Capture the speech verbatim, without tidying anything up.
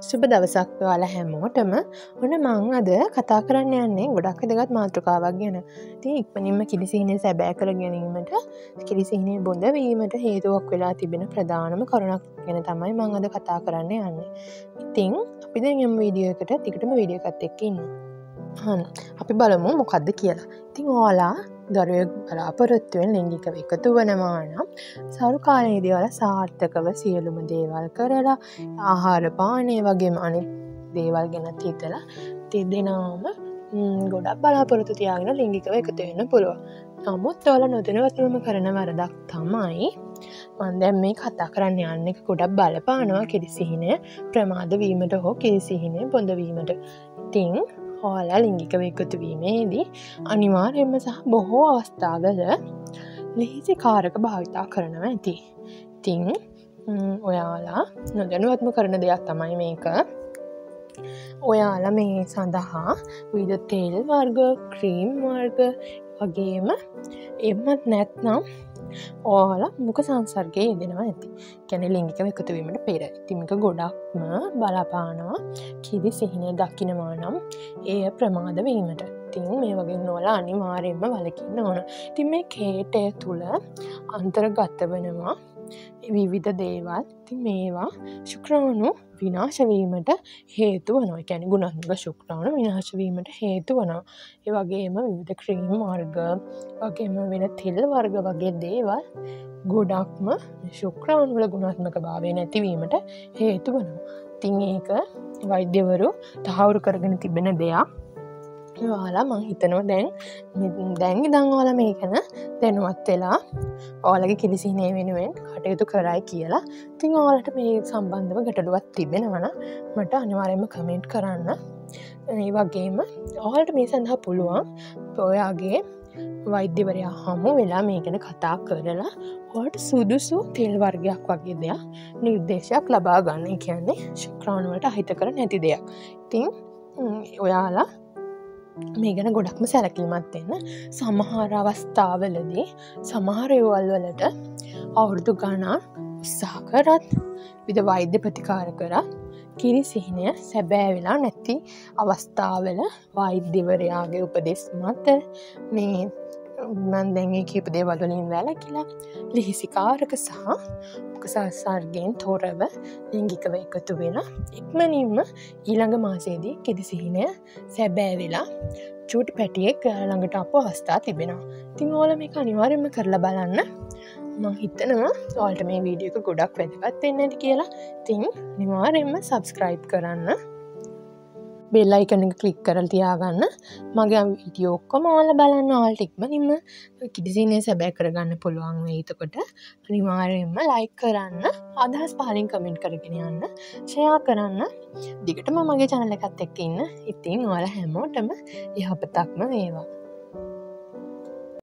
සුබ දවසක් ඔයාලා හැමෝටම. ඔන්න මං අද කතා කරන්න යන්නේ ගොඩක් වැදගත් මාතෘකාවක් ගැන. ඉතින් ඉක්මනින්ම කිරිසිහිනේ සැබෑ කර ගැනීමට කිරිසිහිනේ බොඳ වීමට හේතුවක් වෙලා තිබෙන ප්‍රධානම කරුණක් ගැන තමයි මං අද කතා කරන්න යන්නේ. ඉතින් අපි දැන් යමු වීඩියෝ එකට. ටිකටම වීඩියෝ එකත් එක්ක ඉන්න. හරි. අපි බලමු මොකද්ද කියලා. ඉතින් ඔයාලා දරුවෙක් බලාපොරොත්තුවෙන් ලිංගිකව එකතු වෙනවා නම් සරු කාලයේදී ඔයාලා සාර්ථකව සියලුම දේවල් කරලා ආහාර පානය වගේම අනිත් දේවල් ගැනත් හිතලා තිදෙනාම ගොඩක් බලාපොරොත්තු තියාගෙන ලිංගිකව එකතු වෙන්න පුළුවන්. නමුත් ඔයාලා නොදැනුවත්වම කරන වරදක් තමයි මම දැන් මේ කතා කරන්න යන්නේ ගොඩක් බලපානවා කිරිසිහිනේ ප්‍රමාද වීමට හෝ කිරිසිහිනේ බොඳ වීමට. ඉතින් ඔයාලා ලිංගිකව එකතු වීමේදී අනිවාර්යයෙන්ම සහ බොහෝ අවස්ථාවල ලෙහෙසි කාරක භාවිතා කරනවා ඇති. ඉතින් ඔයාලා නොදැනුවත්ම කරන දෙයක් තමයි මේක. ඔයාලා මේ සඳහා විවිධ තෙල් වර්ග, ක්‍රීම් වර්ග වගේම එමත් නැත්නම් ඔයාලා මුඛ සංසර්ගයේ යෙදෙනවා ඇති. කියන්නේ ලිංගිකව එකතු වීමට පෙර. ඉතින් මේක ගොඩක්ම බලපානවා කිරිසිහිනේ දකින්නවා නම් එය ප්‍රමාද වීමට. ඉතින් මේ වගේ නොවලා අනිවාර්යයෙන්ම වළකින්න ඕන. ඉතින් මේ කේටය තුල අන්තර්ගත වෙනවා විවිධ දේවල්. ඉතින් මේවා ශුක්‍රාණු විනාශ වීමට හේතු වෙනවා. ඒ කියන්නේ ගුණාත්මක ශුක්‍රාණු විනාශ වීමට හේතු වෙනවා. ඒ වගේම විවිධ ක්‍රීම් වර්ග වගේම වෙන තෙල් වර්ග වගේ දේවල් ගොඩක්ම ශුක්‍රාණු වල ගුණාත්මක භාවය නැතිවීමට හේතු වෙනවා. ඉතින් ඒක වෛද්‍යවරු තහවුරු කරගෙන තිබෙන දෙයක්. ඔයාලා මං හිතනවා දැන් දැන් ඉඳන් ඔයාලා මේක ගැන දැනුවත් වෙලා ඔයාලගේ කිරිසිහිනේ වෙනුවෙන් කටයුතු කරයි කියලා. ඉතින් ඔයාලට මේ සම්බන්ධව ගැටලුවක් තිබෙනවා නම් මට අනිවාර්යයෙන්ම කමෙන්ට් කරන්න. ඒ වගේම ඔයාලට මේ සඳහා පුළුවන් ඔයාගේ වෛද්‍යවරයා හමු වෙලා මේ ගැන කතා කරලා ඔයාලට සුදුසු තෙල් වර්ගයක් වගේ දෙයක් නිර්දේශයක් ලබා ගන්න. ඒ කියන්නේ ශුක්‍රාණු වලට අහිතකර නැති දෙයක්. ඉතින් ඔයාලා මේ ගැන ගොඩක්ම සැලකිලිමත් වෙන්න. සමහර අවස්ථාවලදී සමහර ඒවල් වලට අවුරුදු ගණන් උත්සාහ කරත් විවිධ වෛද්‍ය ප්‍රතිකාර කරත් කිරිසිහිනය සැබෑ වෙලා නැති අවස්ථාවල වෛද්‍යවරයාගේ උපදෙස් මත මේ මම දැන් මේ කියපු දේවල් වලින් වැළකීලා ලිහිසි කාරක සහ මුඛ සංසර්ගයෙන් තොරව ලිංගිකව එකතු වෙලා ඉක්මනින්ම ඊළඟ මාසයේදී කිරිසිහිනය සැබෑ වෙලා චූටි පැටියෙක් ළඟට ආපු අවස්ථා තිබෙනවා. ඉතින් ඔයාලා මේක අනිවාර්යයෙන්ම කරලා බලන්න. මම හිතනවා ඔයාලට මේ වීඩියෝ එක ගොඩක් වැදගත් වෙන්න ඇති කියලා. ඉතින් අනිවාර්යයෙන්ම subscribe කරන්න. බෙල් අයිකන් එක ක්ලික් කරලා තියාගන්න. මගේ වීඩියෝ ඔක්කොම ඔයාලා බලන්න. ඔයාලට ඉක්මනින්ම කිරිසිහිනේ සැබෑ කරගන්න පුළුවන් වෙයි. එතකොට අනිවාර්යයෙන්ම like කරන්න, අදහස් පහලින් කමෙන්ට් කරගෙන යන්න, share කරන්න. දිගටම මගේ channel එකත් එක්ක ඉන්න. ඉතින් ඔයාලා හැමෝටම යහපතක්ම වේවා.